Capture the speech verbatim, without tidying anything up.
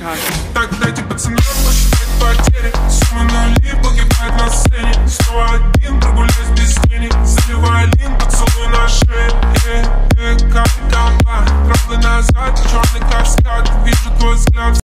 Так, дайте пацанам посчитать потери. Сумма нули погибает на сцене. Снова один, прогуляюсь без тени. Заливаю лин, поцелуй на шее. Э, э, как гамба. Трогай назад, черный каскад. Вижу твой взгляд.